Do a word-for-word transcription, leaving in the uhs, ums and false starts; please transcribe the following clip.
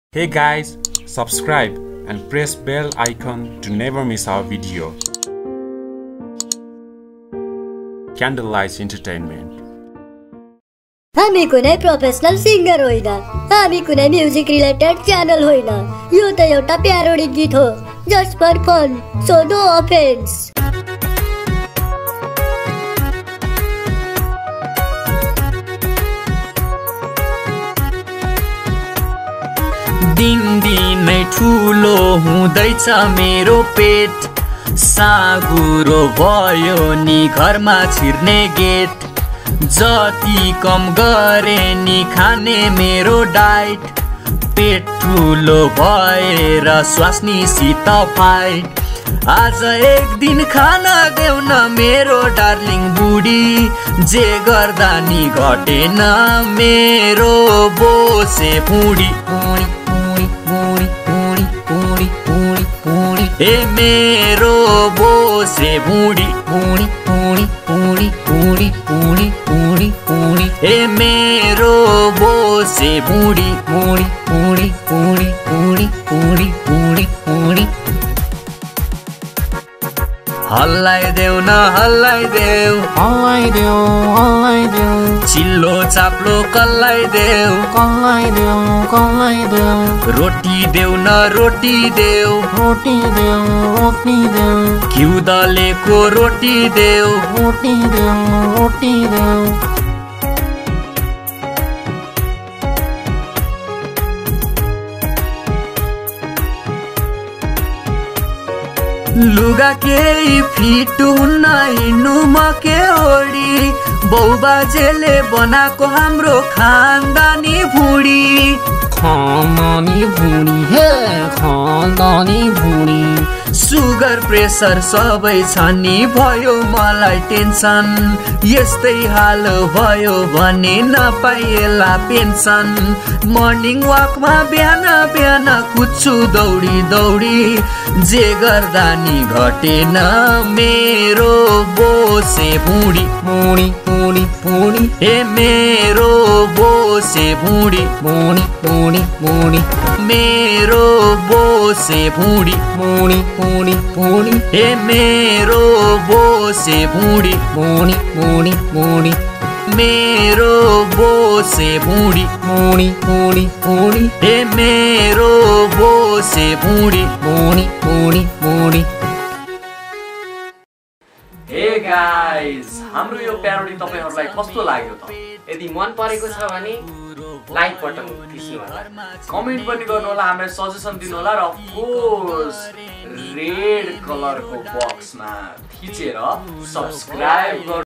Hey guys, subscribe and press bell icon to never miss our video. Candlelights Entertainment. हामी कुनै professional singer होइन, हामी कुनै music related channel होइन। यो त एउटा प्यारोडी गीत हो, just for fun, so no offence. दिन दिनै ठुलो हुँदैछ मेरो पेट, सागुरो भयो नि घरमा छिर्ने गेट। जति कम गरे नि खाने मेरो डाइट, पेट ठुलो भएर स्वास्नीसित फाइट। आज एक दिन खाना देऊ न मेरो डार्लिङ बुढी, जे गर्दा नि घटेन मेरो बोसे बुढी। ए मेरो बोसे बुढी, बुढी बुढी बुढी बुढी बुढी बुढी बुढी। ए मेरो बोसे बुढी, बुढी बुढी बुढी बुढी बुढी बुढी बुढी। हल्लाइदेऊ न हल्लाइदेऊ, हल्लाइदेऊ हल्लाइदेऊ, चिल्लो चाप्लो कल्लाइदेऊ, कल्लाइदेऊ कल्लाइदेऊ। रोटी देऊ न रोटी देऊ, रोटी देऊ रोटी देऊ, घिउ दलेको रोटी देऊ, रोटी देऊ रोटी देऊ। लुगा केही फिट हुन्न हिँड्नु म के ओडी, बाउबाजेले बनाएको हाम्रो खानदानी भुडी। खानदानी भुडी हे खानदानी भुडी। सुगर प्रेसर सबै छ नि भयो मलाई टेन्सन, यस्तै हाल भयो भने नपाइएला पेन्सन। मर्निङ वाकमा बिहान बिहान कुद्छु दौडी दौडी, जे गर्दा नि घटेन मेरो बोसे बुढी, बुढी बुढी बुढी। ए मेरो बोसे बुढी, बुढी बुढी बुढी। मेरो बोसे बुढी, बुढी बुढी बुढी। ए मेरो बोसे बुढी, बुढी बुढी बुढी। मेरो बोसे बुढी, बुढी बुढी बुढी। ए मेरो बोसे बुढी, बुढी बुढी बुढी। हे गाइस, हाम्रो यो प्यारोडी तपाईहरुलाई कस्तो लाग्यो त? यदि मन परेको छ भने लाइक बटन थिच्नु होला, कमेन्ट पनि गर्नु होला, हामीलाई सजेसन दिनु होला र अफ कोर्स रेड कलरको बक्समा थिचेर सब्स्क्राइब गर्नु